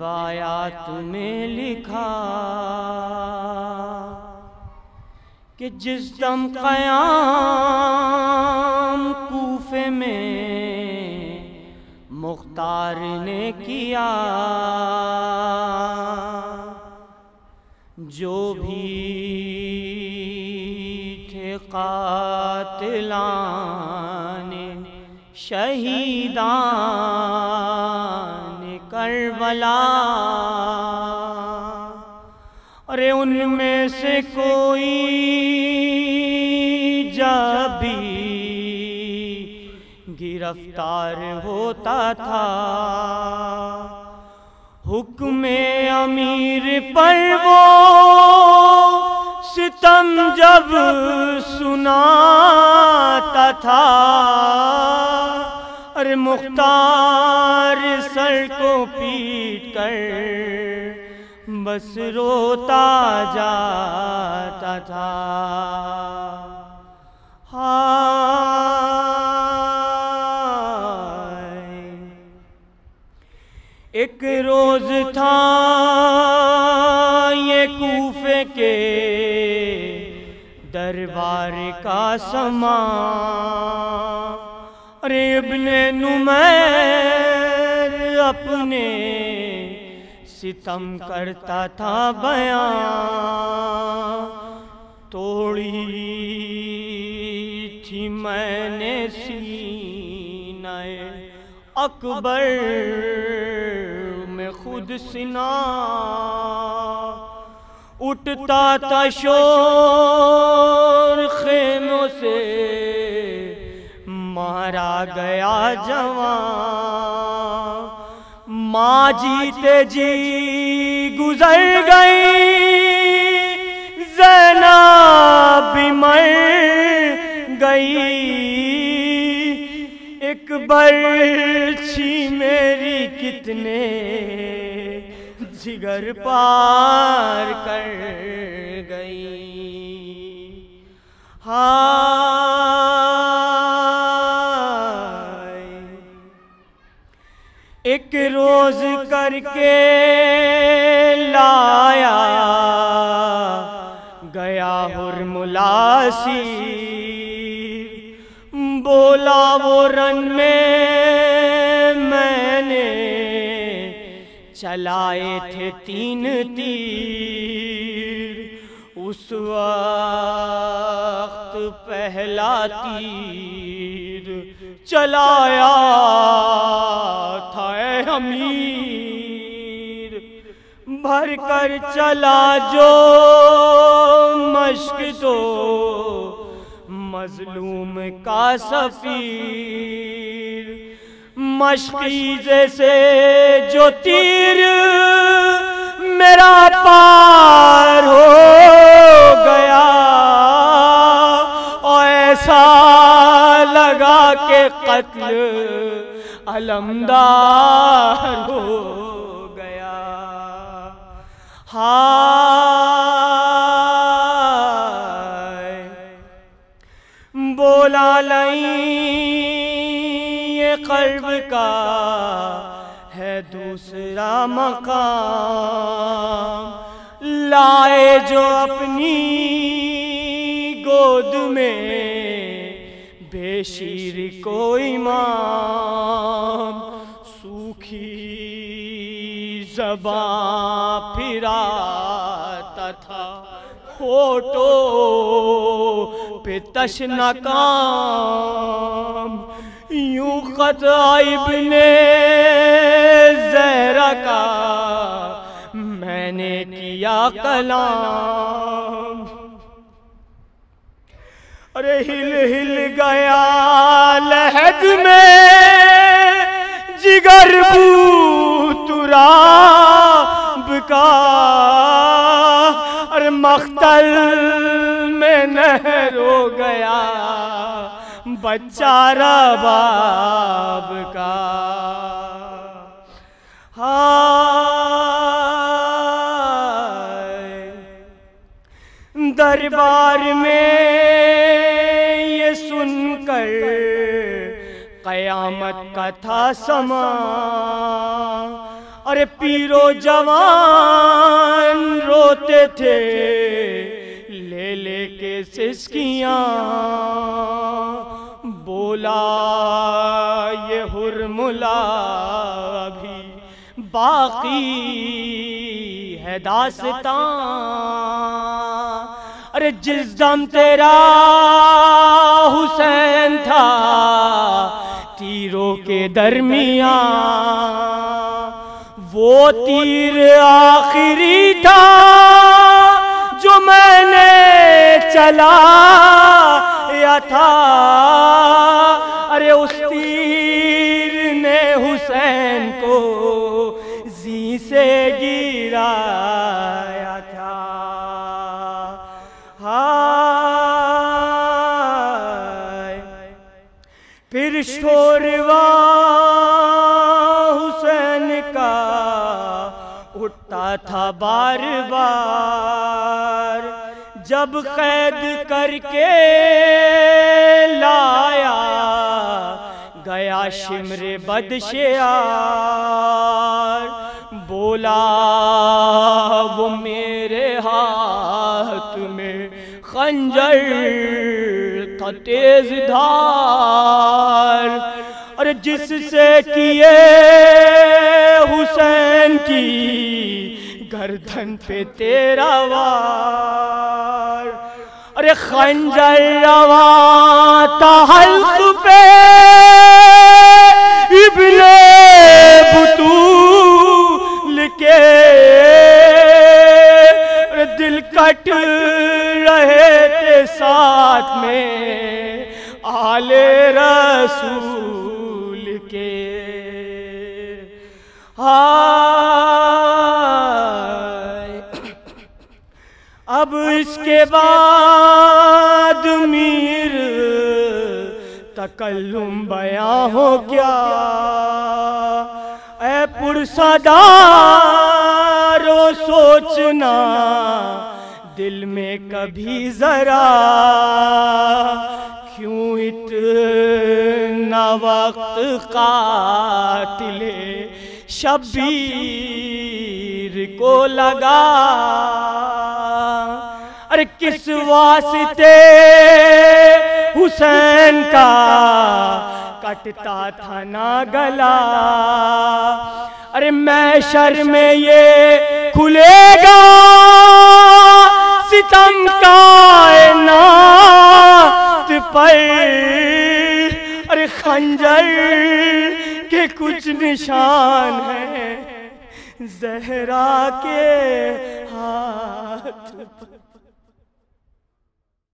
روایات میں لکھا کہ جس دم قیام کوفے میں مختار نے کیا، جو بھی تھے قاتلان شہیدان کربلا، ارے ان میں سے کوئی جب بھی گرفتار ہوتا تھا، حکم امیر پر وہ ستم جب سناتا تھا، ارے مختار سر کو پیٹ کر بس روتا جاتا تھا۔ ایک روز تھا یہ کوفے کے دربار کا سما، ارے ابن نمیر اپنے ستم کرتا تھا بیان، توڑی تھی میں نے سینہ اکبر میں خود سنا، اٹھتا تھا شور خیموں سے مارا گیا جوان، ماں جیتے جی گزر گئی، زینب بھی مر گئی، ایک برچھی میری کتنے جگر پار کر گئی۔ ایک روز کر کے لایا گیا ہرملا سیر، بولا وہ رن میں نے چلائے تھے 3 تیر، اس وقت پہلا تیر چلایا تھا اے امیر، بھر کر چلا جو مشک تو مظلوم کا سفیر، مشکیزے سے جو تیر میرا پار ہو گیا، اور ایسا لگا کہ قتل علمدار ہو گیا۔ بولا نہیں یہ قلب کا ہے دوسرا مقام، لائے جو اپنی گود میں بے شیر کو امام، سوکھی زباں پھراتا تھا ہونٹوں پہ تشنہ کام، یوں خط ابن زہرا کا میں نے کیا کلام، ارے ہل ہل گیا لحد میں جگر بو تراب کا، ارے مختل میں نہر ہو گیا بچہ رباب کا۔ دربار میں یہ سن کر قیامت کا تھا سما، ارے پیرو جوان روتے تھے لے لے کے سسکیاں، بولا یہ حرملا ابھی باقی ہے داستان۔ ارے جس دم تیرا حسین تھا تیروں کے درمیان، وہ تیر آخری تھا جو میں نے چلایا تھا۔ ارے اس تیر نے حسین کو زی سے گرایا تھا۔ ہائے پھر شوروا حسین کا اٹھتا تھا بار بار، جب قید کر کے لایا گیا شمر بدشیار، بولا وہ میرے ہاتھ میں خنجر تھا تیز دھار، اور جس سے کیے حسین کی گردن پہ تیرا وار، ارے خنجر رواں تھا حلق پہ ابن بطول کے، دل کٹ رہے تھے ساتھ میں آل رسول کے۔ اب اس کے بعد میر تکلم بیاں ہو کیا، اے پرصدارو سوچنا دل میں کبھی ذرا، کیوں اتنا وقت قاتل شبیر کو لگا، ارے کس واسطے حسین کا کٹتا تھا نا گلا، ارے محشر میں یہ کھلے گا ستم کائنات پر، ارے خنجر کے کچھ نشان ہیں زہرا کے ہاتھ پر۔